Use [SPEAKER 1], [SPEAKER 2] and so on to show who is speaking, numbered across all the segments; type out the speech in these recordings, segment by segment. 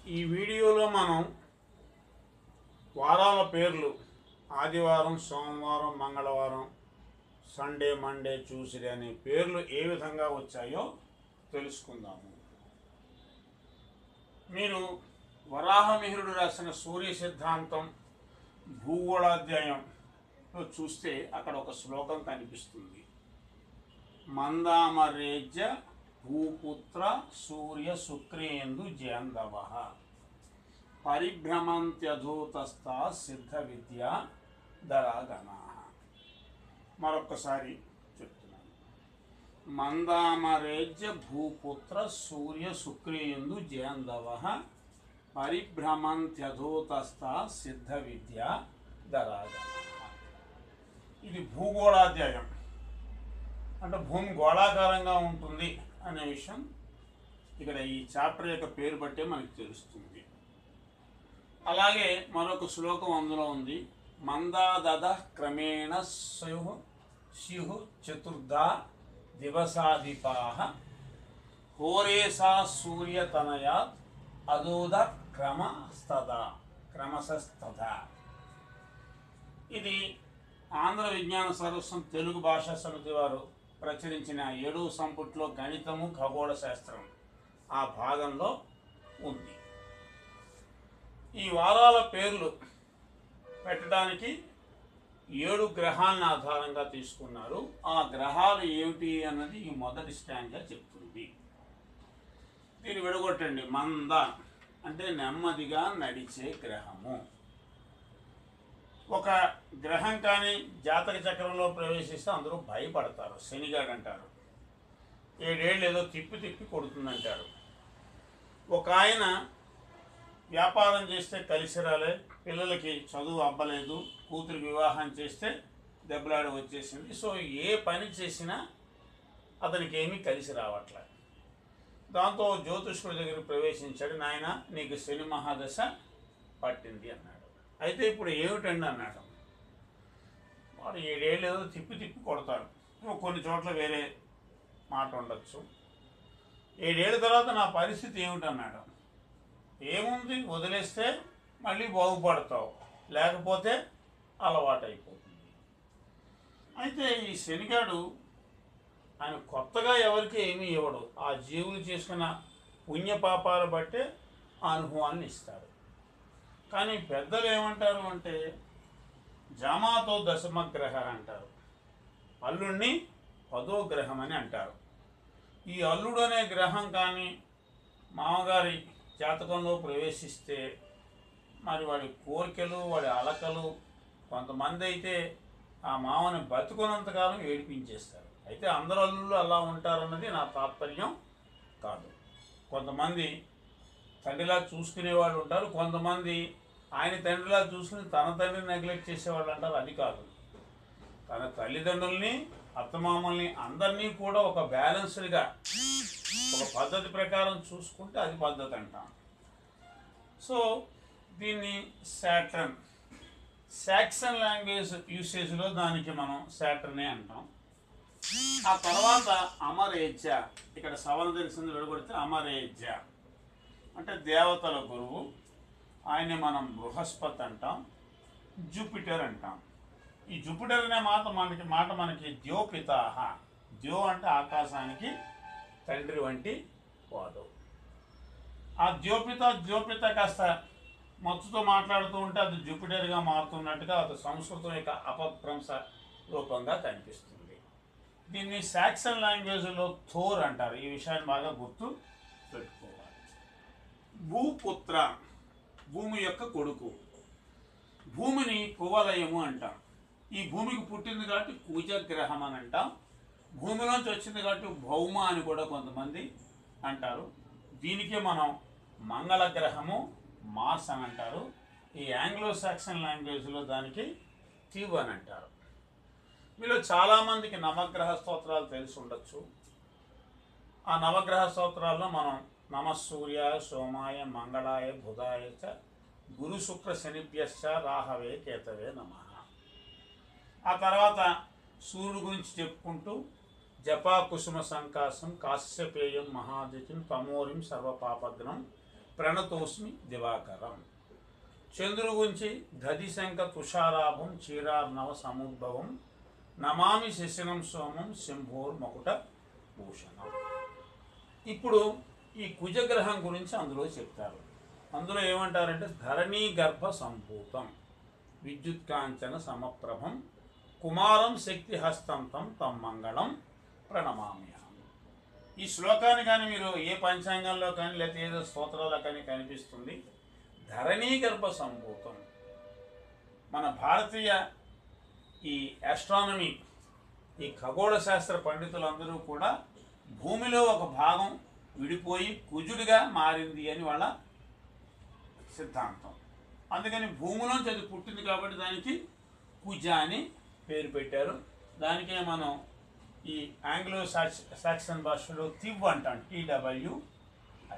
[SPEAKER 1] ఈ వీడియోలో మనం వారాల పేర్లు ఆదివారం, సోమవారం, మంగళవారం, సండే, మండే, ట్యూస్డే అనే పేర్లు ఏ విధంగా వచ్చాయో తెలుసుకుందాము. మీరు వరాహమిహిరుడు రాసిన సూర్య సిద్ధాంతం భూగోళాధ్యాయంలో చూస్తే అక్కడ ఒక శ్లోకం కనిపిస్తుంది. మందామరేజ్య భూపుత్ర సూర్య శుక్రేందు జయందవ పరిభ్రమంత్యధూతస్థా సిద్ధ విద్యా దరాగణా. మరొక్కసారి చెప్తున్నాను. మందామరేజ్య భూపుత్ర సూర్య శుక్రేందు జయందవ పరిభ్రమంత్యధూతస్థా సిద్ధ విద్యా దరాగణా. ఇది భూగోళాధ్యాయం, అంటే భూమి గోళాకారంగా ఉంటుంది అనే విషయం ఇక్కడ ఈ చాప్టర్ యొక్క పేరు బట్టే మనకు తెలుస్తుంది. అలాగే మరొక శ్లోకం అందులో ఉంది. మందాదద క్రమేణ స్యుః చతుర్ధా దివసాధిపాః హోరేసా సూర్యతనయాత్ అదోద క్రమశస్తథా. ఇది ఆంధ్ర విజ్ఞాన సర్వస్వం తెలుగు భాషా సమితి వారు ప్రచురించిన 7వ సంపుట్లో గణితము ఖగోళ శాస్త్రం ఆ భాగంలో ఉంది. ఈ వారాల పేర్లు పెట్టడానికి 7 గ్రహాలను ఆధారంగా తీసుకున్నారు. ఆ గ్రహాలు ఏమిటి అన్నది ఈ మొదటి స్టాండ్గా చెప్తుంది. దీన్ని విడగొట్టండి. మంద అంటే నెమ్మదిగా నడిచే గ్రహము. ఒక గ్రహం కానీ జాతక చక్రంలో ప్రవేశిస్తే అందరూ భయపడతారు. శనిగాడు అంటారు. 7 ఏళ్ళు ఏదో తిప్పి తిప్పి కొడుతుందంటారు. ఒక ఆయన వ్యాపారం చేస్తే కలిసి రాలే, పిల్లలకి చదువు అవ్వలేదు, కూతురికి వివాహం చేస్తే దెబ్బలాడ వచ్చేసింది. సో ఏ పని చేసినా అతనికి ఏమీ కలిసి రావట్లే. దాంతో జ్యోతిష్కుడి దగ్గర ప్రవేశించాడు. నాయన నీకు శని మహాదశ పట్టింది అన్నాడు. అయితే ఇప్పుడు ఏమిటండి అన్నాడు. వాడు 7 ఏళ్ళు ఏదో తిప్పి తిప్పి కొడతారు. కొన్ని చోట్ల వేరే మాట ఉండొచ్చు. 7 ఏళ్ళ తర్వాత నా పరిస్థితి ఏమిటన్నాడు. ఏముంది, వదిలేస్తే మళ్ళీ బాగుపడతావు, లేకపోతే అలవాటైపోతుంది. అయితే ఈ శనిగాడు ఆయన కొత్తగా ఎవరికి ఏమీ ఇవ్వడు. ఆ జీవులు చేసుకున్న పుణ్యపాపాలు బట్టే ఆ అనుభవాన్ని ఇస్తాడు. కానీ పెద్దలు ఏమంటారు అంటే జామాతో దశమగ్రహ అంటారు. అల్లుడిని 10వ గ్రహం అని అంటారు. ఈ అల్లుడు అనే గ్రహం కానీ మామగారి జాతకంలో ప్రవేశిస్తే మరి వాడి కోరికలు, వాడి అలకలు, కొంతమంది అయితే ఆ మామని బతుకున్నంతకాలం ఏడిపించేస్తారు. అయితే అందరు అల్లుళ్ళు అలా ఉంటారన్నది నా తాత్పర్యం కాదు. కొంతమంది తండ్రిలా చూసుకునేవాళ్ళు ఉంటారు. కొంతమంది ఆయన తండ్రిలా చూసుకుని తన తండ్రిని నెగ్లెక్ట్ చేసేవాళ్ళు అంటారు. అది కాదు. తన తల్లిదండ్రుల్ని, అత్తమామల్ని అందరినీ కూడా ఒక బ్యాలెన్స్డ్గా ఒక పద్ధతి ప్రకారం చూసుకుంటే అది పద్ధతి అంటాం. సో దీన్ని సాక్సన్ లాంగ్వేజ్ యూసేజ్లో దానికి మనం శాటర్నే అంటాం. ఆ తర్వాత అమరేజ్య, ఇక్కడ సవరణ తెలిసింది విడగొడితే అమరేజ్య అంటే దేవతల గురువు. ఆయన్ని మనం బృహస్పతి అంటాం, జూపిటర్ అంటాం. ఈ జూపిటర్ అనే మాట మనకి ద్యోపితాహ. ద్యో అంటే ఆకాశానికి తండ్రి వంటి వాడు. ఆ ద్యోపిత కాస్త మత్తుతో మాట్లాడుతూ ఉంటే అది జూపిటర్గా మారుతున్నట్టుగా అది సంస్కృతం యొక్క అపభ్రంశ రూపంగా కనిపిస్తుంది. దీన్ని సాక్సన్ లాంగ్వేజ్లో థోర్ అంటారు. ఈ విషయాన్ని బాగా గుర్తు పెట్టుకోవాలి. భూపుత్ర, భూమి యొక్క కొడుకు. భూమిని కువలయము అంటాం. ఈ భూమికి పుట్టింది కాబట్టి కుజగ్రహం అని అంటాం. భూమిలోంచి వచ్చింది కాబట్టి భౌమ అని కూడా కొంతమంది అంటారు. దీనికే మనం మంగళగ్రహము, మార్స్ అని అంటారు. ఈ ఆంగ్లో సాక్సన్ లాంగ్వేజ్లో దానికి ట్యూబ్ అని అంటారు. మీలో చాలామందికి నవగ్రహ స్తోత్రాలు తెలిసి ఉండొచ్చు. ఆ నవగ్రహ స్తోత్రాల్లో మనం నమఃసూర్య సోమాయ మంగళాయ బుధాయ చ గురు శుక్ర శనిభ్యశ్చ రాహవే కేతవే నమః. ఆ తర్వాత సూర్యుడు గురించి చెప్పుకుంటూ జపా కుసుమ సంకాసం కాశ్యపేయం మహాదితిం తమోరిం సర్వపాపగ్నం ప్రణతోస్మి దివాకరం. చంద్రుడి గురించి దధిశంక తుషారాభం చీరార్ణవ సముద్భవం నమామి శశినం సోమం శంభోర్మకుట భూషణం. ఇప్పుడు ఈ కుజగ్రహం గురించి అందులో చెప్తారు. అందులో ఏమంటారంటే ధరణీ గర్భ సంభూతం విద్యుత్కాంచన సమప్రభం కుమారం శక్తి హస్తంతం తం మంగళం ప్రణమామ్యహం. ఈ శ్లోకాన్ని కానీ మీరు ఏ పంచాంగంలో కానీ లేకపోతే ఏదో స్తోత్రాల్లో కానీ కనిపిస్తుంది. ధరణీ గర్భ సంభూతం. మన భారతీయ ఈ ఆస్ట్రానమీ ఈ ఖగోళ శాస్త్ర పండితులందరూ కూడా భూమిలో ఒక భాగం విడిపోయి కుజుడిగా మారింది అని వాళ్ళ సిద్ధాంతం. అందుకని భూమిలోంచి అది పుట్టింది కాబట్టి దానికి కుజ అని పేరు పెట్టారు. దానికే మనం ఈ ఆంగ్లో సాక్సన్ భాషలో తివ్ అంటాం, TWI,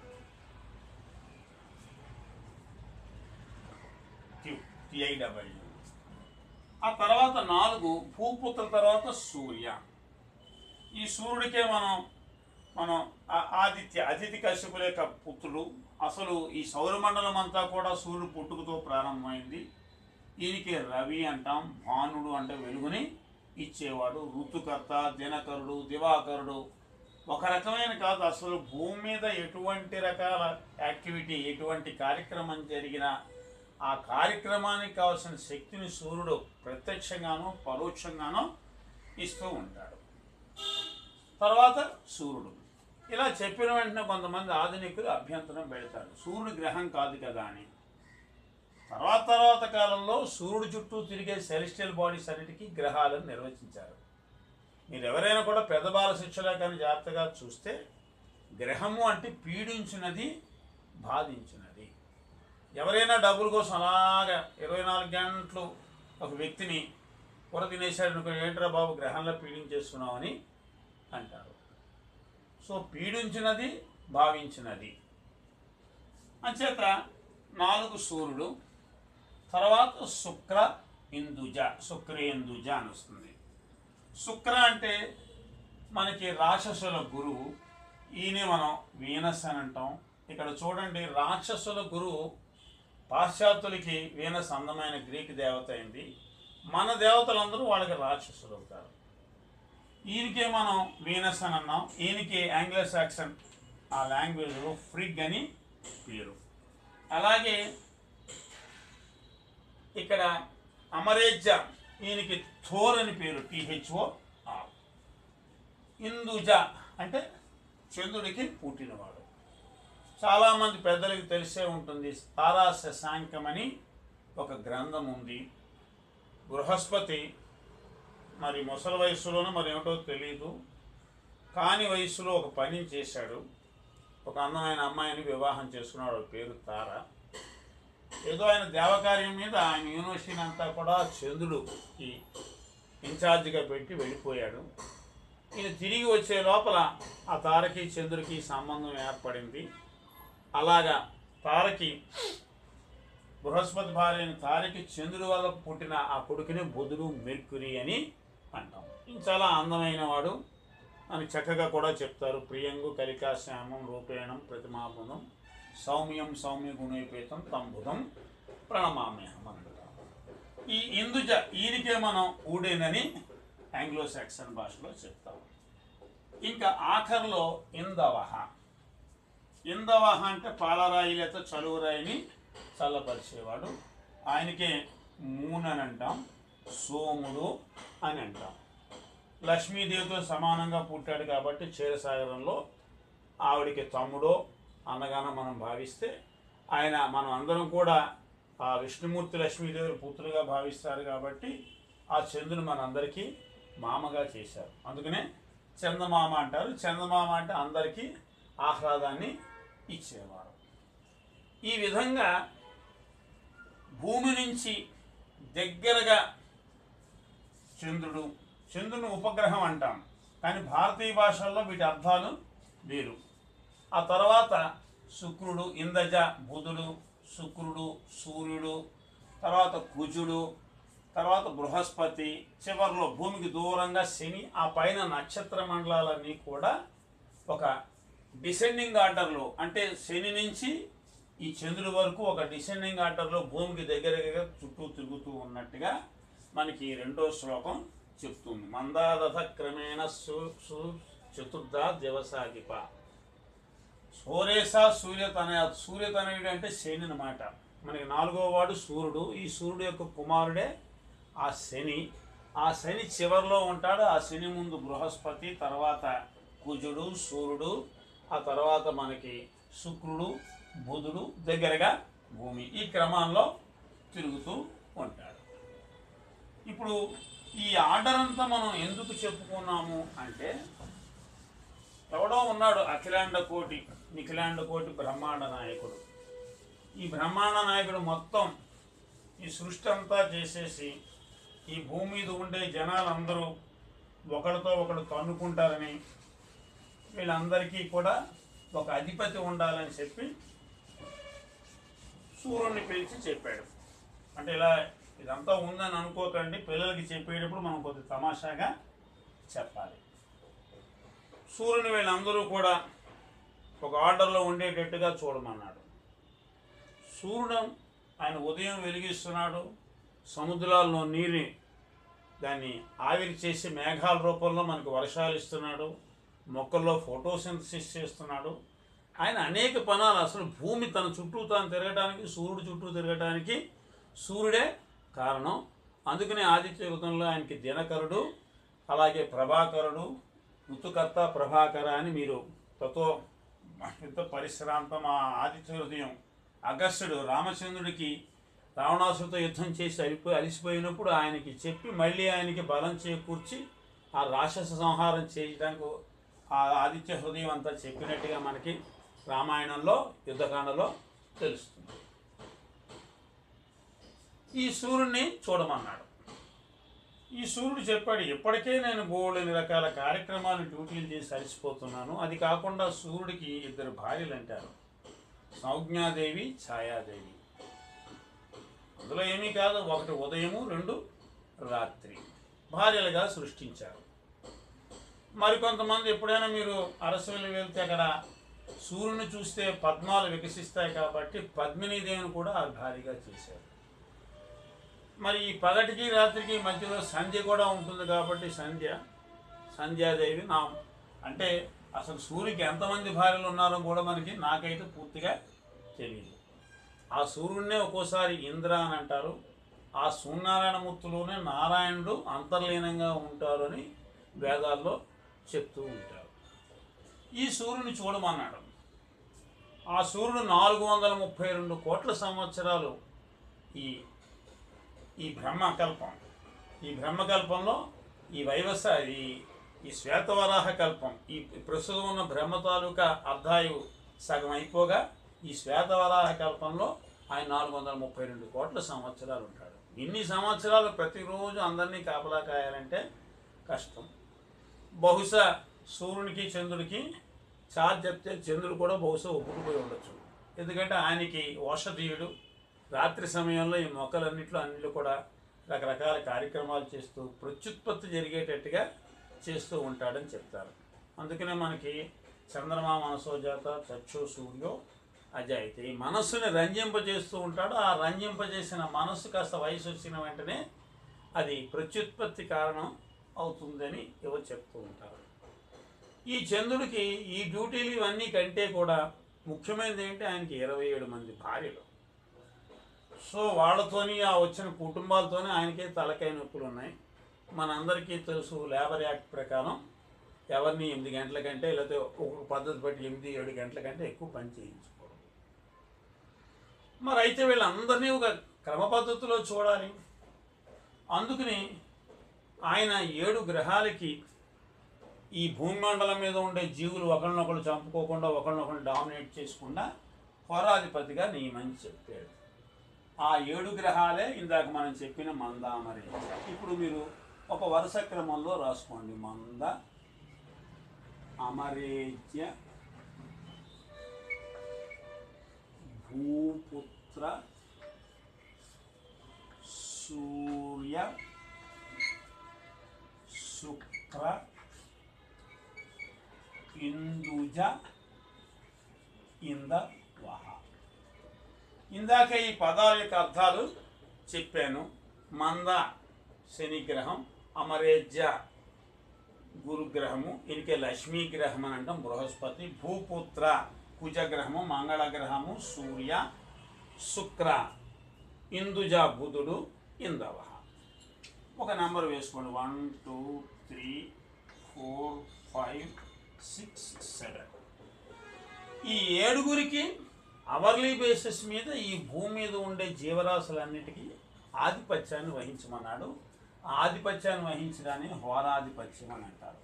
[SPEAKER 1] TIW. ఆ తర్వాత 4 భూపుత్రుల తర్వాత సూర్య. ఈ సూర్యుడికే మనం అతిథి కశ్యపుల యొక్క పుత్రుడు. అసలు ఈ సౌరమండలం అంతా కూడా సూర్యుడు పుట్టుకతో ప్రారంభమైంది. ఈయనకి రవి అంటాం. భానుడు అంటే వెలుగుని ఇచ్చేవాడు. ఋతుకర్త, దినకరుడు, దివాకరుడు. ఒక రకమైన కాదు, అసలు భూమి మీద ఎటువంటి రకాల యాక్టివిటీ, ఎటువంటి కార్యక్రమం జరిగినా ఆ కార్యక్రమానికి కావాల్సిన శక్తిని సూర్యుడు ప్రత్యక్షంగానో పరోక్షంగానో ఇస్తూ ఉంటాడు. తర్వాత సూర్యుడు. ఇలా చెప్పిన వెంటనే కొంతమంది ఆధునికులు అభ్యంతరం పెడతారు, సూర్యుడు గ్రహం కాదు కదా అని. తర్వాత కాలంలో సూర్యుడు చుట్టూ తిరిగే సెలెస్టియల్ బాడీస్ అన్నిటికీ గ్రహాలను నిర్వచించారు. మీరు ఎవరైనా కూడా పెద్ద బాల శిక్షలో కానీ జాగ్రత్తగా చూస్తే గ్రహము అంటే పీడించినది, బాధించినది. ఎవరైనా డబ్బుల కోసం అలాగా 24 గంటలు ఒక వ్యక్తిని కూర తినేశాడు అనుకో, ఏంట్రా బాబు గ్రహంలో పీడించేస్తున్నావు అని అంటారు. సో పీడించినది, భావించినది అంచేత 4 సూర్యుడు. తర్వాత శుక్ర ఇందుజ, శుక్రేందుజ అని వస్తుంది. శుక్ర అంటే మనకి రాక్షసుల గురువు. ఈయనే మనం వీనస్ అని అంటాం. ఇక్కడ చూడండి, రాక్షసుల గురువు పాశ్చాత్యులకి వీనస్ అందమైన గ్రీక్ దేవత అయింది. మన దేవతలందరూ వాళ్ళకి రాక్షసులు అవుతారు. ఈయనకే మనం వీనస్ అని అన్నాం. ఈయనకి ఆంగ్లో సాక్సన్ ఆ లాంగ్వేజ్లో ఫ్రిగ్ అని పేరు. అలాగే ఇక్కడ అమరేజ్జ, ఈయనకి థోర్ అని పేరు, THOR. ఇందుజ అంటే చంద్రుడికి పుట్టినవాడు. చాలామంది పెద్దలకి తెలిసే ఉంటుంది, తారా శశాంకం అని ఒక గ్రంథం ఉంది. బృహస్పతి మరి ముసలి వయస్సులోనూ మరి ఏమిటో తెలియదు, కాని వయస్సులో ఒక పని చేశాడు. ఒక అందమైన అమ్మాయిని వివాహం చేసుకున్నాడు, పేరు తార. ఏదో ఆయన దేవకార్యం మీద ఆయన యూనివర్సిటీని అంతా కూడా చంద్రుడికి ఇన్ఛార్జిగా పెట్టి వెళ్ళిపోయాడు. ఈయన తిరిగి వచ్చే లోపల ఆ తారకి చంద్రుడికి సంబంధం ఏర్పడింది. అలాగా తారకి బృహస్పతి భార్య అయిన తారకి చంద్రుడి వల్ల పుట్టిన ఆ కొడుకుని బుధుడు, మెర్క్యూరీ అని అంటాం. ఈయన చాలా అందమైన వాడు అని చక్కగా కూడా చెప్తారు. ప్రియంగు కలికా శ్యామం రూపేణం ప్రతిమాబుధం సౌమ్యం సౌమ్య గుణోపేతం తంబుధం ప్రణమామ్యహం అని అంటాం. ఈ ఇందుజ ఈయనకే మనం ఊడేనని ఆంగ్లో సాక్సన్ భాషలో చెప్తాం. ఇంకా ఆఖరిలో ఇందవహ. ఇందవహ అంటే పాలరాయి లేదా చలువరాయిని చల్లపరిచేవాడు. ఆయనకే మూన్ అని అంటాం, సోముడు అని అంటాం. లక్ష్మీదేవితో సమానంగా పుట్టాడు కాబట్టి క్షీరసాగరంలో ఆవిడికి తమ్ముడో అన్నగానో మనం భావిస్తే, ఆయన మనం అందరం కూడా ఆ విష్ణుమూర్తి లక్ష్మీదేవి పుత్రులుగా భావిస్తారు కాబట్టి ఆ చంద్రుని మనందరికీ మామగా చేశారు. అందుకనే చందమామ అంటారు. చందమామ అంటే అందరికీ ఆహ్లాదాన్ని ఇచ్చేవారు. ఈ విధంగా భూమి నుంచి దగ్గరగా చంద్రుని ఉపగ్రహం అంటాం, కానీ భారతీయ భాషల్లో వీటి అర్థాలు వేరు. ఆ తర్వాత శుక్రుడు, ఇందజ, బుధుడు, శుక్రుడు, సూర్యుడు, తర్వాత కుజుడు, తర్వాత బృహస్పతి, చివరిలో భూమికి దూరంగా శని, ఆ పైన నక్షత్ర మండలాలన్నీ కూడా ఒక డిసెండింగ్ ఆర్డర్లో, అంటే శని నుంచి ఈ చంద్రుడి వరకు ఒక డిసెండింగ్ ఆర్డర్లో భూమికి దగ్గరగా చుట్టూ తిరుగుతూ ఉన్నట్టుగా మనకి రెండో శ్లోకం చెప్తుంది. మందాదథ క్రమేణ చతుర్థ దివసాధిప సోరేస సూర్యతనయుడు అంటే శని అన్నమాట. మనకి 4వ వాడు సూర్యుడు. ఈ సూర్యుడు యొక్క కుమారుడే ఆ శని. ఆ శని చివరిలో ఉంటాడు. ఆ శని ముందు బృహస్పతి, తర్వాత కుజుడు, సూర్యుడు, ఆ తర్వాత మనకి శుక్రుడు, బుధుడు, దగ్గరగా భూమి. ఈ క్రమంలో తిరుగుతూ ఉంటాడు. ఇప్పుడు ఈ ఆర్డర్ అంతా మనం ఎందుకు చెప్పుకున్నాము అంటే, ఎవడో ఉన్నాడు అఖిలాండ కోటి నిఖిలాండ కోటి బ్రహ్మాండ నాయకుడు. ఈ బ్రహ్మాండ నాయకుడు మొత్తం ఈ సృష్టి అంతా చేసేసి ఈ భూమి మీద ఉండే జనాలందరూ ఒకరితో ఒకరు తన్నుకుంటారని, వీళ్ళందరికీ కూడా ఒక అధిపతి ఉండాలని చెప్పి సూర్యుడిని పిలిచి చెప్పాడు. అంటే ఇలా ఇదంతా ఉందని అనుకోకండి, పిల్లలకి చెప్పేటప్పుడు మనం కొద్దిగా తమాషాగా చెప్పాలి. సూర్యుని వీళ్ళందరూ కూడా ఒక ఆర్డర్లో ఉండేటట్టుగా చూడమన్నాడు. సూర్యుడు ఆయన ఉదయం వెలిగిస్తున్నాడు, సముద్రాల్లో నీరుని దాన్ని ఆవిరి చేసి మేఘాల రూపంలో మనకు వర్షాలు ఇస్తున్నాడు, మొక్కల్లో ఫోటోసింథసిస్ చేస్తున్నాడు. ఆయన అనేక పనాలు, అసలు భూమి తన చుట్టూ తాను తిరగడానికి, సూర్యుడు చుట్టూ తిరగడానికి సూర్యుడే కారణం. అందుకనే ఆదిత్య యుగంలో ఆయనకి దినకరుడు, అలాగే ప్రభాకరుడు, ఋతుకర్త ప్రభాకర అని మీరు యుద్ధ పరిశ్రాంతం. ఆ ఆదిత్య హృదయం అగస్త్యుడు రామచంద్రుడికి రావణాసుడితో యుద్ధం చేసి అలిసిపోయినప్పుడు ఆయనకి చెప్పి మళ్ళీ ఆయనకి బలం చేకూర్చి ఆ రాక్షస సంహారం చేయడానికి ఆ ఆదిత్య హృదయం అంతా చెప్పినట్టుగా మనకి రామాయణంలో యుద్ధకాండలో తెలుస్తుంది. ఈ సూర్యుడిని చూడమన్నాడు. ఈ సూర్యుడు చెప్పాడు, ఇప్పటికే నేను బోల్డెని రకాల కార్యక్రమాలు డ్యూటీలు చేసి అలసిపోతున్నాను. అది కాకుండా సూర్యుడికి 2 భార్యలు అంటారు, సంజ్ఞాదేవి, ఛాయాదేవి. అందులో ఏమీ కాదు, 1 ఉదయము, 2 రాత్రి భార్యలుగా సృష్టించారు. మరికొంతమంది ఎప్పుడైనా మీరు అరసవిల్లి వెళ్తే అక్కడ సూర్యుని చూస్తే పద్మాలు వికసిస్తాయి కాబట్టి పద్మినీదేవిని కూడా ఆ భార్యగా చేశారు. మరి ఈ పగటికి రాత్రికి మధ్యలో సంధ్య కూడా ఉంటుంది కాబట్టి సంధ్యాదేవి అంటే అసలు సూర్యుడికి ఎంతమంది భార్యలు ఉన్నారో కూడా నాకైతే పూర్తిగా తెలియదు. ఆ సూర్యుడినే ఒక్కోసారి ఇంద్ర అని అంటారు. ఆ సూర్యనారాయణమూర్తిలోనే నారాయణుడు అంతర్లీనంగా ఉంటారు అని వేదాల్లో చెప్తూ ఉంటారు. ఈ సూర్యుని చూడమన్నాడు. ఆ సూర్యుడు 432 కోట్ల సంవత్సరాలు ఈ బ్రహ్మకల్పం. ఈ బ్రహ్మకల్పంలో ఈ శ్వేతవరాహ కల్పం, ఈ ప్రస్తుతం ఉన్న బ్రహ్మ తాలూకా అర్ధాయువు సగం అయిపోగా ఈ శ్వేతవరాహ కల్పంలో ఆయన 432 కోట్ల సంవత్సరాలు ఉంటాడు. ఇన్ని సంవత్సరాలు ప్రతిరోజు అందరినీ కాపలా కాయాలంటే కష్టం. బహుశా సూర్యునికి చంద్రుడికి ఛార్జ్ చెప్తే చంద్రుడు కూడా బహుశా ఒప్పుకుపోయి ఉండొచ్చు. ఎందుకంటే ఆయనకి ఔషధీయుడు. రాత్రి సమయంలో ఈ అన్నింటిలో కూడా రకరకాల కార్యక్రమాలు చేస్తూ ప్రత్యుత్పత్తి జరిగేటట్టుగా చేస్తూ ఉంటాడని చెప్తారు. అందుకనే మనకి చంద్రమా మనసోజాత చక్షు సూర్యో అజాయితే, ఈ మనస్సుని రంజింపజేస్తూ ఉంటాడు. ఆ రంజింపజేసిన మనస్సు కాస్త వయసు వచ్చిన వెంటనే అది ప్రత్యుత్పత్తి కారణం అవుతుందని ఎవరు చెప్తూ ఉంటారు. ఈ చంద్రుడికి ఈ డ్యూటీలు ఇవన్నీ కంటే కూడా ముఖ్యమైనది ఏంటి, ఆయనకి 27 మంది భార్యలు. సో వాళ్ళతోని ఆ వచ్చిన కుటుంబాలతోనే ఆయనకే తలకాయ నొప్పులు ఉన్నాయి. మనందరికీ తెలుసు, లేబర్ యాక్ట్ ప్రకారం ఎవరిని 8 గంటల కంటే లేకపోతే ఒక్కొక్క పద్ధతి బట్టి 8-7 గంటల కంటే ఎక్కువ పని చేయించుకోవడం. మరి అయితే వీళ్ళందరినీ ఒక క్రమ పద్ధతిలో చూడాలి. అందుకని ఆయన 7 గ్రహాలకి ఈ భూమండలం మీద ఉండే జీవులు ఒకరినొకరు చంపుకోకుండా, ఒకరినొకరు డామినేట్ చేసుకుండా హోరాధిపతిగా నియమని చెప్పాడు. ఆ 7 గ్రహాలే ఇందాక మనం చెప్పిన మంద అమరేజ్య. ఇప్పుడు మీరు ఒక వరుస క్రమంలో రాసుకోండి. మంద, అమరేజ్య, భూపుత్ర, సూర్య, శుక్ర, ఇందుజ, ఇందవహ. ఇందాక ఈ పదాల యొక్క అర్థాలు చెప్పాను. మంద శనిగ్రహం, అమరేజ్య గురుగ్రహము, ఇనికే లక్ష్మీగ్రహం అని అంటాం బృహస్పతి, భూపుత్ర కుజగ్రహము, మంగళగ్రహము సూర్య, శుక్ర, ఇందుజ బుధుడు, ఇందవహ. ఒక నెంబర్ వేసుకోండి, 1 2 3 4 5 6 7. ఈ ఏడుగురికి అవర్లీ బేసిస్ మీద ఈ భూమి మీద ఉండే జీవరాశులన్నిటికీ ఆధిపత్యాన్ని వహించమన్నాడు. ఆధిపత్యాన్ని వహించడాన్ని హోరాధిపత్యం అని అంటారు.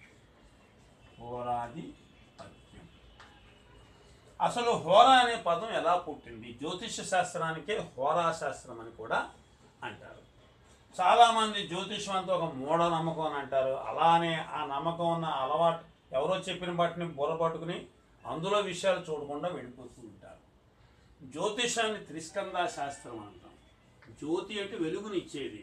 [SPEAKER 1] హోరాధిపత్యం. అసలు హోరా అనే పదం ఎలా పుట్టింది? జ్యోతిష శాస్త్రానికే హోరా శాస్త్రం అని కూడా అంటారు. చాలామంది జ్యోతిషం అంతా ఒక మూఢనమ్మకం అని అంటారు. అలానే ఆ నమ్మకం ఉన్న అలవాటు ఎవరో చెప్పిన వాటిని బుర్రపట్టుకుని అందులో విషయాలు చూడకుండా వెళ్ళిపోతూ ఉంటారు. జ్యోతిషాన్ని త్రిస్కంద శాస్త్రం అంటాం. జ్యోతి అంటే వెలుగునిచ్చేది.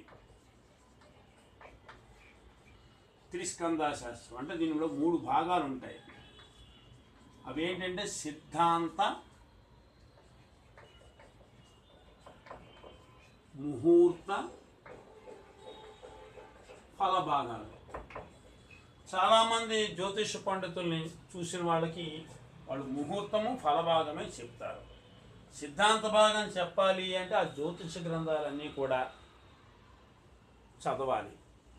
[SPEAKER 1] త్రిస్కంద శాస్త్రం అంటే దీనిలో 3 భాగాలు ఉంటాయి. అవేంటంటే సిద్ధాంత, ముహూర్త, ఫల భాగాలు. చాలామంది జ్యోతిష పండితుల్ని చూసిన వాళ్ళకి వాళ్ళు ముహూర్తము ఫలభాగమే చెప్తారు. సిద్ధాంత భాగం చెప్పాలి అంటే ఆ జ్యోతిష గ్రంథాలన్నీ కూడా చదవాలి.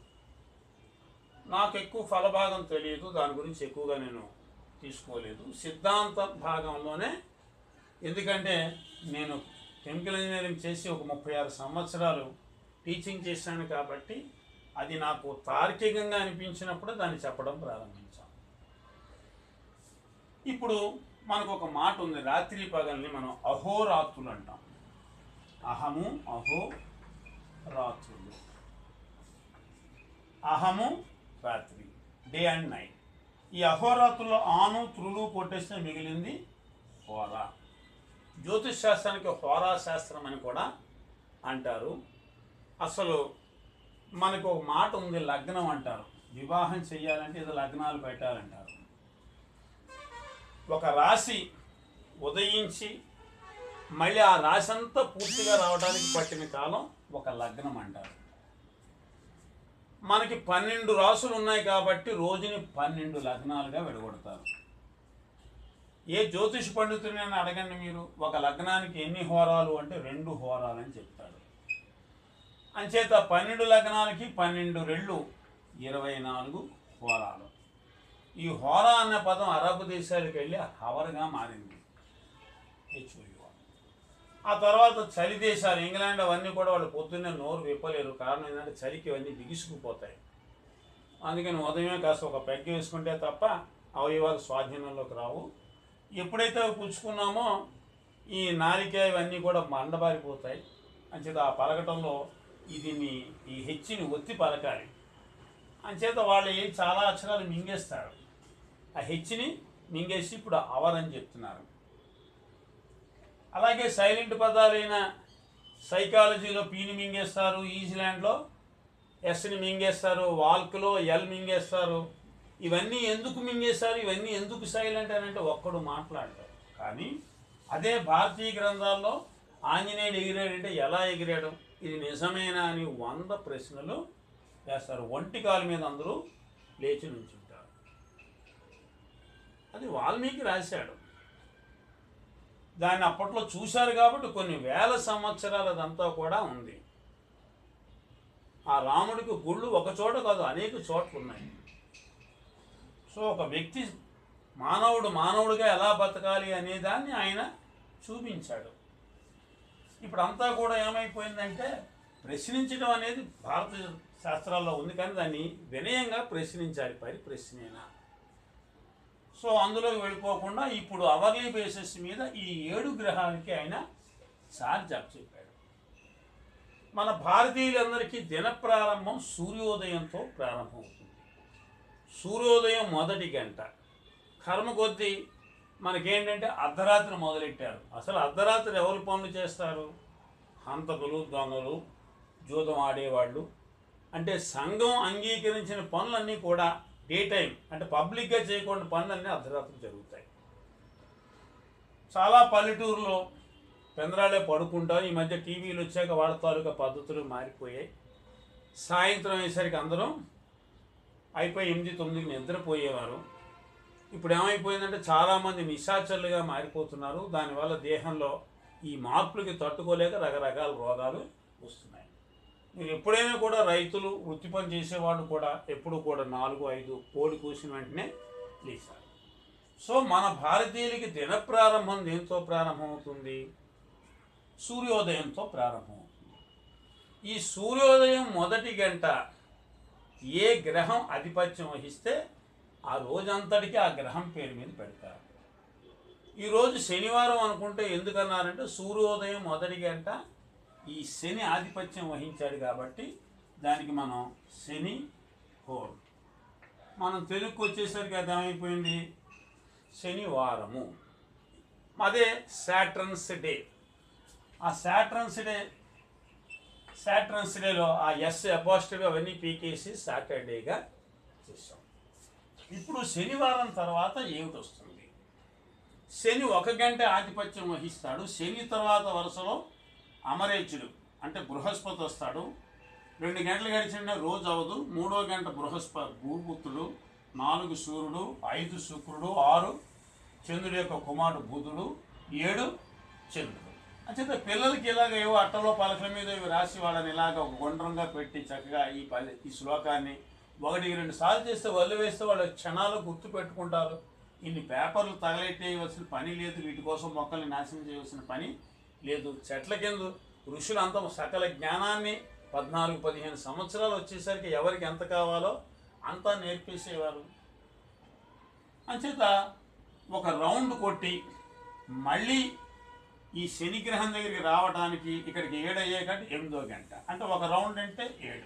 [SPEAKER 1] నాకు ఎక్కువ ఫలభాగం తెలియదు, దాని గురించి ఎక్కువగా నేను తీసుకోలేదు. సిద్ధాంత భాగంలోనే, ఎందుకంటే నేను కెమికల్ ఇంజనీరింగ్ చేసి ఒక 36 సంవత్సరాలు టీచింగ్ చేశాను కాబట్టి అది నాకు తార్కికంగా అనిపించినప్పుడు దాన్ని చెప్పడం ప్రారంభించాం. ఇప్పుడు మనకు ఒక మాట ఉంది, రాత్రి పగల్ని మనం అహోరాత్రులు అంటాం. అహము అహో రాత్రులు. అహము రాత్రి, డే అండ్ నైట్. ఈ అహోరాత్రుల్లో ఆను త్రులు కొట్టేస్తే మిగిలింది హోరా. జ్యోతిష్ శాస్త్రానికి హోరా శాస్త్రం అని కూడా అంటారు. అసలు మనకు ఒక మాట ఉంది, లగ్నం అంటారు. వివాహం చేయాలంటే ఏదో లగ్నాలు పెట్టాలంటారు. ఒక రాశి ఉదయించి మళ్ళీ ఆ రాశి అంతా పూర్తిగా రావడానికి పట్టిన కాలం ఒక లగ్నం అంటారు. మనకి 12 రాసులు ఉన్నాయి కాబట్టి రోజుని 12 లగ్నాలుగా విడగొడతారు. ఏ జ్యోతిష పండితుడిని అడగండి మీరు, ఒక లగ్నానికి ఎన్ని హోరాలు అంటే 2 హోరాలు అని చెప్తాడు. అంచేత 12 లగ్నాలకి 12 రెళ్ళు 24 హోరాలు. ఈ హోరా అన్న పదం అరబ్ దేశాలకు వెళ్ళి హవర్గా మారింది, HOUR. ఆ తర్వాత చలి దేశాలు, ఇంగ్లాండ్ అవన్నీ కూడా వాళ్ళు పొద్దున్నే నోరు విప్పలేరు. కారణం ఏంటంటే చలికి అవన్నీ బిగుసుకుపోతాయి. అందుకని ఉదయమే కాస్త ఒక పెగ్గ వేసుకుంటే తప్ప అవయవాలు స్వాధీనంలోకి రావు. ఎప్పుడైతే అవి పుచ్చుకున్నామో ఈ నాలిక ఇవన్నీ కూడా మండబారిపోతాయి. అంచేత ఆ పలకటంలో దీన్ని ఈ హెచ్ని ఒత్తి పలకాలి. అంచేత వాళ్ళు చాలా అక్షరాలు మింగేస్తారు. ఆ హెచ్ని మింగేసి ఇప్పుడు అవర్ అని చెప్తున్నారు. అలాగే సైలెంట్ పదాలైన సైకాలజీలో పీని మింగేస్తారు, ఈజ్లాండ్లో ఎస్ని మింగేస్తారు, వాల్క్లో ఎల్ మింగేస్తారు. ఇవన్నీ ఎందుకు మింగేస్తారు, ఇవన్నీ ఎందుకు సైలెంట్ అని అంటే ఒక్కడు మాట్లాడతారు. కానీ అదే భారతీయ గ్రంథాల్లో ఆంజనేయుడు ఎగిరాడంటే ఎలా ఎగిరాడు, ఇది నిజమేనా అని 100 ప్రశ్నలు వేస్తారు. ఒంటి కాలు మీద అందరూ లేచి నుంచుంటారు. అది వాల్మీకి రాశాడు. దాన్ని అప్పట్లో చూశారు కాబట్టి కొన్ని వేల సంవత్సరాలదంతా కూడా ఉంది. ఆ రాముడికి గుళ్ళు ఒక చోట కాదు, అనేక చోట్ల ఉన్నాయి. సో ఒక వ్యక్తి మానవుడుగా ఎలా బతకాలి అనే దాన్ని ఆయన చూపించాడు. ఇప్పుడు అంతా కూడా ఏమైపోయిందంటే ప్రశ్నించడం అనేది భారత శాస్త్రాల్లో ఉంది, కానీ దాన్ని వినయంగా ప్రశ్నించాలి, ప్రశ్నేనా. సో అందులోకి వెళ్ళిపోకుండా ఇప్పుడు అవర్లీ బేసిస్ మీద ఈ 7 గ్రహాలకి ఆయన ఛార్జ్ అప్ చెప్పాడు. మన భారతీయులందరికీ దిన ప్రారంభం సూర్యోదయంతో ప్రారంభమవుతుంది. సూర్యోదయం మొదటి గంట. కర్మ కొద్దీ మనకేంటంటే అర్ధరాత్రి మొదలెట్టారు. అసలు అర్ధరాత్రి ఎవరు పనులు చేస్తారు? హంతకులు, దొంగలు, జూదం ఆడేవాళ్ళు. అంటే సంఘం అంగీకరించిన పనులన్నీ కూడా డే టైం, అంటే పబ్లిక్గా చేయకుండా పనులన్నీ అర్ధరాత్రి జరుగుతాయి. చాలా పల్లెటూరులో పెందరాలే పడుకుంటారు. ఈ మధ్య టీవీలు వచ్చాక వాళ్ళ తాలూకా పద్ధతులు మారిపోయాయి. సాయంత్రం అయ్యేసరికి అందరం అయిపోయి 8-9కి నిద్రపోయేవారు. ఇప్పుడు ఏమైపోయిందంటే చాలామంది నిశాచరులుగా మారిపోతున్నారు. దానివల్ల దేహంలో ఈ మార్పులకి తట్టుకోలేక రకరకాల రోగాలు వస్తున్నాయి. మీరు ఎప్పుడైనా కూడా రైతులు వృత్తి పని చేసేవాళ్ళు కూడా ఎప్పుడు కూడా 4-5 కోడి కూసిన వెంటనే లేచారు. సో మన భారతీయులకి దిన ప్రారంభం దేంతో ప్రారంభమవుతుంది? సూర్యోదయంతో ప్రారంభమవుతుంది. ఈ సూర్యోదయం మొదటి గంట ఏ గ్రహం ఆధిపత్యం వహిస్తే ఆ రోజంతటికి ఆ గ్రహం పేరు మీద పెడతారు. ఈరోజు శనివారం అనుకుంటే ఎందుకన్నారంటే సూర్యోదయం మొదటి గంట ఈ శని ఆధిపత్యం వహించాడు కాబట్టి దానికి మనం శని హోర్. మనం తెలుగుకి వచ్చేసరికి అది ఏమైపోయింది? శనివారము. అదే సాటర్న్స్ డే. ఆ సాటర్న్స్ డేలో ఆ ఎస్ అపాస్ట్రఫీ అవన్నీ పీకేసి సాటర్డేగా చేసాం. ఇప్పుడు శనివారం తర్వాత ఏమిటి వస్తుంది? శని 1 గంట ఆధిపత్యం వహిస్తాడు. శని తర్వాత వరుసలో అమరేచుడు అంటే బృహస్పతి వస్తాడు. 2 గంటలు గడిచిన రోజు అవదు. 3వ గంట బృహస్పతి భూపుత్రుడు, 4 సూర్యుడు, 5 శుక్రుడు, 6 చంద్రుడి యొక్క కుమారుడు బుధుడు, 7 చంద్రుడు. అంచేత పిల్లలకి ఇలాగ ఏవో అట్టలో పలకల మీద ఇవి రాసి వాళ్ళని ఇలాగ ఒక గుండ్రంగా పెట్టి చక్కగా ఈ శ్లోకాన్ని 1-2 సార్లు చేస్తే వల్లు వేస్తే వాళ్ళు క్షణాలు గుర్తు పెట్టుకుంటారు. ఇన్ని పేపర్లు తగలెట్టేయవలసిన పని లేదు. వీటి కోసం మొక్కల్ని నాశనం చేయవలసిన పని లేదు. చెట్ల కింద ఋషులు అంత సకల జ్ఞానాన్ని 14-15 సంవత్సరాలు వచ్చేసరికి ఎవరికి ఎంత కావాలో అంతా నేర్పేసేవారు. అంచేత ఒక రౌండ్ కొట్టి మళ్ళీ ఈ శనిగ్రహం దగ్గరికి రావడానికి ఇక్కడికి 7 అయ్యేకంటే 8వ గంట అంటే ఒక రౌండ్ అంటే 7,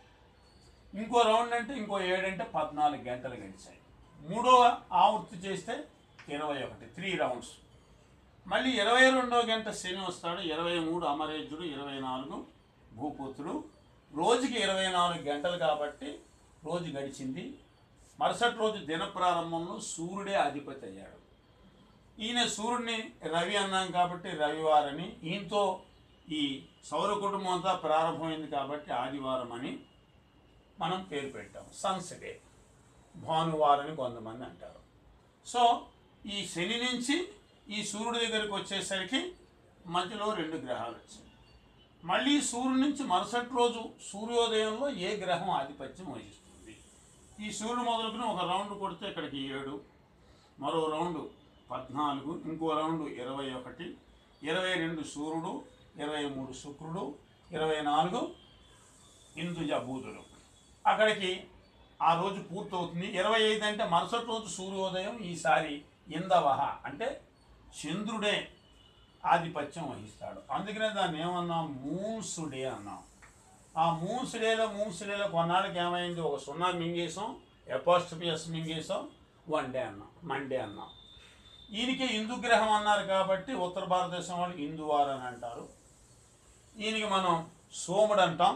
[SPEAKER 1] ఇంకో రౌండ్ అంటే ఇంకో 7 అంటే 14 గంటలు గడిచాయి. 3వ ఆవృత్తి చేస్తే 21, 3 రౌండ్స్. మళ్ళీ 22వ గంట శని వస్తాడు. 23 అమరేజుడు, 24 భూపుత్రుడు. రోజుకి 24 గంటలు కాబట్టి రోజు గడిచింది. మరుసటి రోజు దిన ప్రారంభంలో సూర్యుడే అధిపతి అయ్యాడు. ఈయన సూర్యుడిని రవి అన్నాం కాబట్టి రవివారని, ఈయనతో ఈ సౌర కుటుంబం అంతా ప్రారంభమైంది కాబట్టి ఆదివారం అని మనం పేరు పెట్టాం. సన్స్ డే, భానువారని కొంతమంది అంటారు. సో ఈ శని నుంచి ఈ సూర్యుడి దగ్గరికి వచ్చేసరికి మధ్యలో 2 గ్రహాలు వచ్చాయి. మళ్ళీ సూర్యుడి నుంచి మరుసటి రోజు సూర్యోదయంలో ఏ గ్రహం ఆధిపత్యం వహిస్తుంది? ఈ సూర్యుడు మొదలుకుని ఒక రౌండ్ కొడితే ఇక్కడికి 7, మరో రౌండ్ 14, ఇంకో రౌండ్ 21, 22 సూర్యుడు, 23 శుక్రుడు, 24 ఇందుజ బుధుడు. అక్కడికి ఆ రోజు పూర్తవుతుంది. 25 అంటే మరుసటి రోజు సూర్యోదయం. ఈసారి ఇందవహ అంటే చంద్రుడే ఆధిపత్యం వహిస్తాడు. అందుకనే దాన్ని ఏమన్నాం? మూన్స్ డే అన్నాం. ఆ మూన్స్ డేలో కొన్నాళ్ళకి ఏమైంది? ఒక 0 మింగేసాం, అపాస్ట్రఫీ ఎస్ మింగేసాం, 1 డే అన్నాం, మండే అన్నాం. ఈయనకి హిందూ గ్రహం అన్నారు కాబట్టి ఉత్తర భారతదేశం వాళ్ళు హిందువారు అని అంటారు. ఈయనకి మనం సోముడు అంటాం.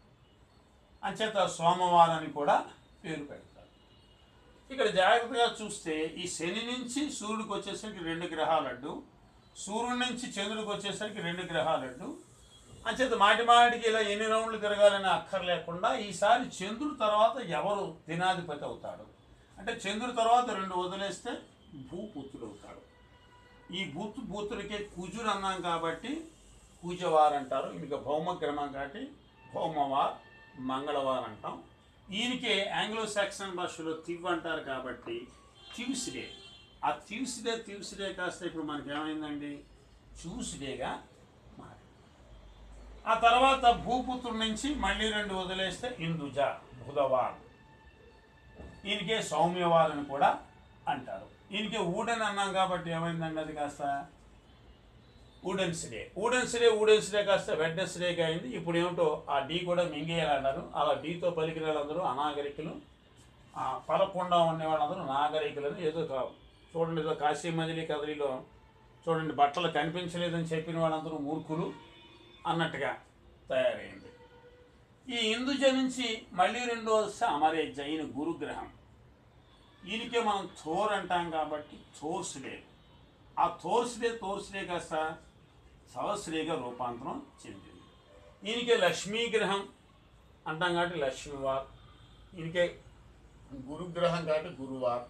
[SPEAKER 1] అంచేత సోమవారాన్ని కూడా పేరు పెడతారు. ఇక్కడ జాగ్రత్తగా చూస్తే ఈ శని నుంచి సూర్యుడికి వచ్చేసరికి 2 గ్రహాలు అడ్డు, సూర్యుడి నుంచి చంద్రుడికి వచ్చేసరికి 2 గ్రహాలు అడ్డు. అంచేత మాటికి ఇలా ఎన్ని రౌండ్లు తిరగాలని అక్కర్లేకుండా ఈసారి చంద్రుడి తర్వాత ఎవరు దినాధిపతి అవుతాడు అంటే చంద్రుడి తర్వాత 2 వదిలేస్తే భూపుత్రుడు అవుతాడు. ఈ భూపుత్రుడికే కుజుడు అన్నాం కాబట్టి కుజవార్ అంటారు. ఇక భౌమగ్రహం కాబట్టి భౌమవార్, మంగళవారం అంటాం. ఈయనకే ఆంగ్లో సాక్సన్ భాషలో తివ్ అంటారు కాబట్టి ట్యూస్డే. ఆ ట్యూస్డే కాస్త ఇప్పుడు మనకి ఏమైందండి? ట్యూస్డేగా మారింది. ఆ తర్వాత భూపుత్రుడి నుంచి మళ్ళీ 2 వదిలేస్తే ఇందుజ బుధవారం. ఈయనకే సౌమ్యవారం కూడా అంటారు. ఈయనకే ఊడెన్ అన్నాం కాబట్టి ఏమైందండి? అది కాస్త ఊడెన్స్డే కాస్త వెడ్నెస్డేగా అయింది. ఇప్పుడు ఏమిటో ఆ డీ కూడా మింగేయాలన్నారు. అలా డీతో పలికిన వాళ్ళందరూ అనాగరికులు, పలకుండా ఉండే వాళ్ళందరూ నాగరికులని. ఏదో చూడండి, ఏదో కాశీ మజిలీ కదలిలో చూడండి, బట్టలు కనిపించలేదని చెప్పిన వాళ్ళందరూ మూర్ఖులు అన్నట్టుగా తయారైంది. ఈ ఇందుజ నుంచి మళ్ళీ 2 వస్తే అమరేజ, ఈయన గురుగ్రహం. ఈయనకే మనం థోర్ అంటాం కాబట్టి థోర్స్ డే. ఆ తోర్స్డే కాస్త సహస్రేగా రూపాంతరం చెందింది. ఈయనకే లక్ష్మీగ్రహం అంటాం కాబట్టి లక్ష్మీవార్, ఈయనకే గురుగ్రహం కాబట్టి గురువార్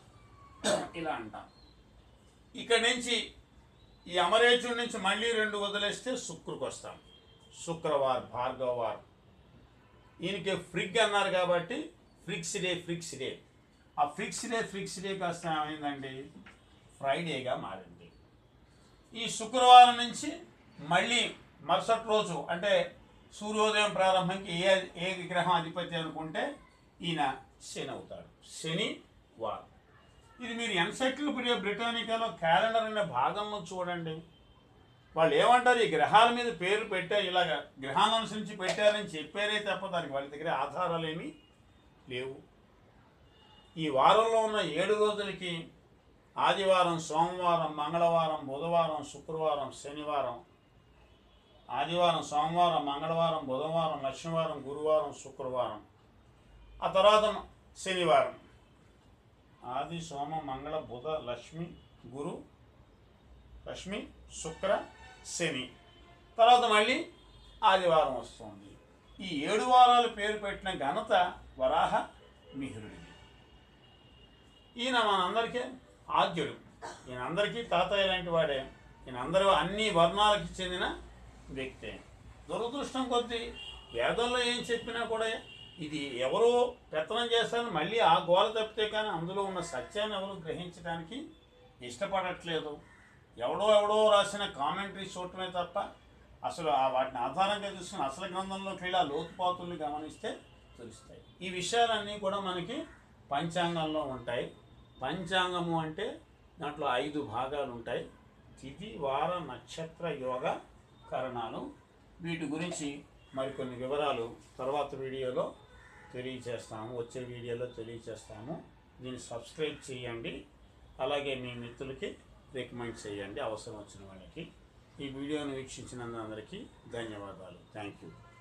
[SPEAKER 1] ఇలా అంటాం. ఇక్కడి నుంచి ఈ అమరేచుడి నుంచి మళ్ళీ 2 వదిలేస్తే శుక్రుకు వస్తాం. శుక్రవార్, భార్గవవార్. ఈయనకి ఫ్రిగ్ అన్నారు కాబట్టి ఫ్రిక్స్ డే. ఆ ఫ్రిక్స్ డే కాస్త ఏమైందండి ఫ్రైడేగా మారింది. ఈ శుక్రవారం నుంచి మళ్ళీ మరుసటి రోజు అంటే సూర్యోదయం ప్రారంభంకి ఏ గ్రహం అధిపతి అనుకుంటే ఈయన శని అవుతాడు. శని వారం. ఇది మీరు ఎన్సైక్లోపీడియా బ్రిటానికాలో క్యాలెండర్ అనే భాగంలో చూడండి. వాళ్ళు ఏమంటారు, ఈ గ్రహాల మీద పేరు పెట్టారు, ఇలాగ గ్రహాలను అనుసరించి పెట్టారని చెప్పారే తప్ప దానికి వాళ్ళ దగ్గర ఆధారాలు ఏమీ లేవు. ఈ వారంలో ఉన్న 7 రోజులకి ఆదివారం, సోమవారం, మంగళవారం, బుధవారం, శుక్రవారం, శనివారం, ఆదివారం, సోమవారం, మంగళవారం, బుధవారం, లక్ష్మీవారం, గురువారం, శుక్రవారం, ఆ తర్వాత శనివారం. ఆది, సోమ, మంగళ, బుధ, లక్ష్మి, గురు, లక్ష్మి, శుక్ర, శని, తర్వాత మళ్ళీ ఆదివారం వస్తుంది. ఈ 7 వారాలు పేరు పెట్టిన ఘనత వరాహమిహిరుడిది. ఈయన మనందరికీ ఆద్యుడు. ఈయన అందరికీ తాతయ్య లాంటి వాడే. ఈయన అందరూ అన్ని వర్ణాలకి చెందిన వ్యక్తే. దురదృష్టం కొద్దీ వేదంలో ఏం చెప్పినా కూడా ఇది ఎవరో పెత్తనం చేస్తారని మళ్ళీ ఆ గోల తప్పితే కానీ అందులో ఉన్న సత్యాన్ని ఎవరు గ్రహించడానికి ఇష్టపడట్లేదు. ఎవడో రాసిన కామెంటరీ చూడటమే తప్ప అసలు వాటిని ఆధారంగా చూసుకుని అసలు గ్రంథంలోకి వెళ్ళి ఆ లోతుపాతుల్ని గమనిస్తే తెలుస్తాయి. ఈ విషయాలన్నీ కూడా మనకి పంచాంగంలో ఉంటాయి. పంచాంగము అంటే దాంట్లో 5 భాగాలు ఉంటాయి. తిథి, వార, నక్షత్ర, యోగ, కరణాలు. వీటి గురించి మరికొన్ని వివరాలు తర్వాత వీడియోలో తెలియచేస్తాము. వచ్చే వీడియోలో తెలియచేస్తాము. దీన్ని సబ్స్క్రైబ్ చేయండి. అలాగే మీ మిత్రులకి రికమెండ్ చేయండి అవసరం వచ్చిన వాళ్ళకి. ఈ వీడియోను వీక్షించినందుకు అందరికీ ధన్యవాదాలు. Thank you.